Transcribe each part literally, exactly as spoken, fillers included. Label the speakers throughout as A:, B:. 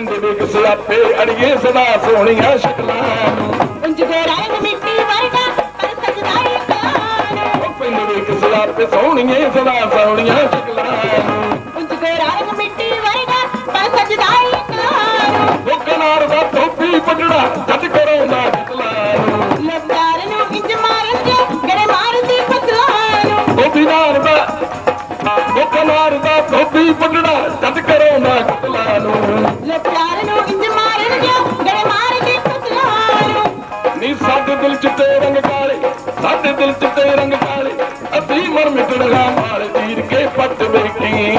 A: ਪਿੰਡ ਵੇਖ ਸਿਆਪੇ ਅੜੀਏ ਸਦਾ ਸੋਹਣੀਆਂ ਸ਼ਕਲਾਂ
B: ਉਂਝ ਦੇ ਰੰਗ ਮਿੱਟੀ ਵਰਗਾ ਪਰ ਸਜਦਾ ਇਕਲਾਨ
A: ਉਹ ਪਿੰਡ ਵੇਖ ਸਿਆਪੇ ਸੋਹਣੀਆਂ ਸਦਾ ਸੋਹਣੀਆਂ ਸ਼ਕਲਾਂ
B: ਉਂਝ ਦੇ ਰੰਗ ਮਿੱਟੀ ਵਰਗਾ ਪਰ ਸਜਦਾ ਇਕਲਾਨ
A: ਉਹ ਕਨਾਰ ਦਾ ਟੋਪੀ ਪਟੜਾ ਜੱਟ ਕਰਾਉਂਦਾ ਕਤਲਾਂ
B: ਲਬਦਾਰ ਨੂੰ ਇੰਜ ਮਾਰਨ ਜੋ ਗੜੇ ਮਾਰਦੀ ਫਸਲਾਂ
A: ਉਹ ਬਿਨਾਰ ਦਾ ਉਹ ਕਨਾਰ ਦਾ ਟੋਪੀ ਪਟੜਾ ਜੱਟ ਕਰਾਉਂਦਾ ਕਤਲਾਂ ਨੂੰ
B: ਲਬਦਾਰ ਨੂੰ ਇੰਜ ਮਾਰਨ ਜੋ ਗੜੇ ਮਾਰਦੀ ਫਸਲਾਂ
A: ਨੀ ਸਾਡੇ ਦਿਲ ਚਿੱਟੇ ਰੰਗ ਕਾਲੇ ਸਾਡੇ ਦਿਲ ਚਿੱਟੇ ਰੰਗ ਕਾਲੇ ਅਸੀਂ ਮਰ ਮਿਟੜਾ ਮਾਲ ਚੀਰ ਕੇ ਪੱਟ ਬੈਠੀ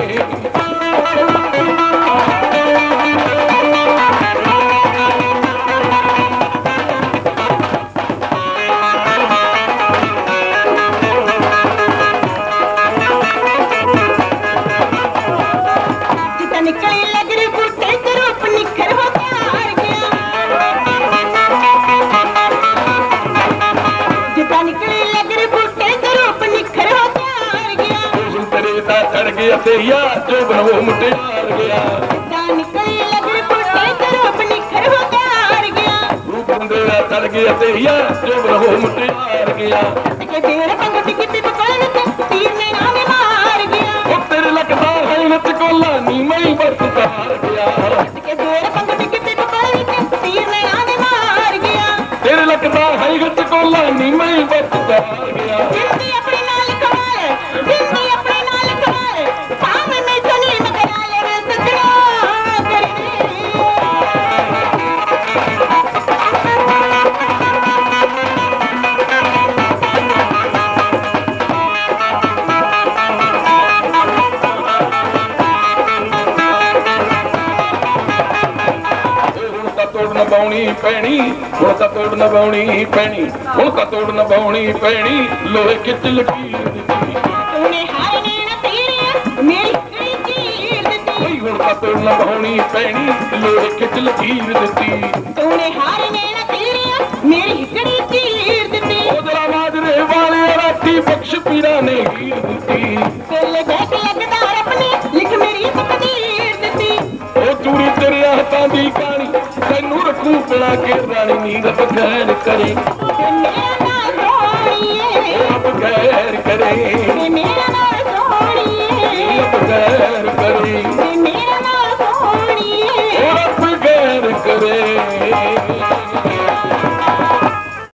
B: ਨਿਕਲੀ ਲੱਗਰੀ ਬੂਟੇ ਤੇ ਰੂਪ ਨਿਖਰ ਹੋ ਪਿਆਰ ਗਿਆ ਜਿੱਦਾਂ ਨਿਕਲੀ ਲੱਗਰੀ ਬੂਟੇ ਤੇ ਰੂਪ ਨਿਖਰ ਹੋ ਪਿਆਰ ਗਿਆ
A: ਉਸ ਤੇਰੇ ਦਾ ਚੜ ਗਿਆ ਤੇ ਯਾ ਜੋ ਬਣੋ ਮੁਟਿਆਰ ਗਿਆ
B: ਜਿੱਦਾਂ ਨਿਕਲੀ ਲੱਗਰੀ ਬੂਟੇ ਤੇ ਰੂਪ ਨਿਖਰ ਹੋ ਪਿਆਰ ਗਿਆ
A: ਰੂਪ ਹੁੰਦੇ ਦਾ ਚੜ ਗਿਆ ਤੇ ਯਾ ਜੋ ਬਣੋ ਮੁਟਿਆਰ ਗਿਆ
B: ਕਿ ਤੇਰੇ ਪੰਗ ਟਿੱਕੀ ਤੇ ਕੋਲ ਵਿੱਚ ਤੀਰ ਨੇ ਨਾ ਮਾਰ ਗਿਆ
A: ਉਹ ਤੇਰੇ ਲੱਗਦਾ ਹੈ ਨੱਚ ਕੋਲਾ ਨੀ ਮੈਂ ਵਰਤ ਤਾਰ ਗਿਆ
B: ਕਿ ਤੇਰੇ ਪੰਗ ਟਿੱਕੀ ਤੇ ਕੋਲ ਵਿੱਚ ਤੀਰ ਨੇ ਨਾ ਮਾਰ ਗਿਆ
A: ਤੇਰੇ ਲੱਗਦਾ ਹੈ ਨੱਚ ਕੋਲਾ ਨੀ ਮੈਂ ਵਰਤ ਤਾਰ ਗਿਆ
B: ਜਿੰਦੀ ਆਪਣੇ ਨਾਲ ਕਮਾਲ ਜਿੰਦੀ ਆਪਣੇ ਨਾਲ ਕਮਾਲ ਭਾਵੇਂ ਮੈਂ ਸੁਣੀ ਮਗਰਾ ਲੈ ਸਜਣਾ ਕਰੇ
A: ਤੋੜ ਨਭਾਉਣੀ ਪੈਣੀ ਹੁਣ ਤਾਂ ਤੋੜ ਨਭਾਉਣੀ ਪੈਣੀ ਹੁਣ ਤਾਂ ਤੋੜ ਨਭਾਉਣੀ ਪੈਣੀ ਲੋਹੇ ਖਿੱਚ ਲਕੀਰ ਦਿੱਤੀ
B: ਤੂਨੇ ਹਾਰ ਨੇ ਨਾ ਤੇਰੇ ਮੇਰੀ ਕਿਹੜੀ ਚੀਰ ਦਿੱਤੀ
A: ਹੁਣ ਤਾਂ ਤੋੜ ਨਭਾਉਣੀ ਪੈਣੀ ਲੋਹੇ ਖਿੱਚ ਲਕੀਰ ਦਿੱਤੀ
B: ਤੂਨੇ ਹਾਰ ਨੇ ਨਾ ਤੇਰੇ ਮੇਰੀ ਕਿਹੜੀ ਚੀਰ ਦਿੱਤੀ
A: ਉਹ ਜਰਾ ਮਾਜਰੇ ਵਾਲੇ ਰਾਤੀ ਬਖਸ਼ ਪੀਰਾਂ ਨੇ ਗੀਰ ਦਿੱਤੀ
B: ਤੇਰੇ ਦੇਖ ਲੱਗਦਾ ਰੱਬ ਨੇ ਲਿਖ ਮੇਰੀ ਤਕਦੀਰ ਦਿੱਤੀ
A: ਉਹ ਚੂੜੀ ਤੇਰੇ ਹੱਥਾਂ ਦੀ ਕਾਣੀ ਤੈਨੂੰ ਰੱਖੂ ਬਣਾ ਕੇ ਰਾਣੀ ਨੀ ਰੱਬ ਗੈਰ ਕਰੇ
B: ਤੇ ਮੇਰਾ ਨਾਲ ਸੋਹਣੀਏ
A: ਰੱਬ ਗੈਰ ਕਰੇ
B: ਤੇ ਮੇਰਾ ਨਾਲ ਸੋਹਣੀਏ
A: ਰੱਬ ਗੈਰ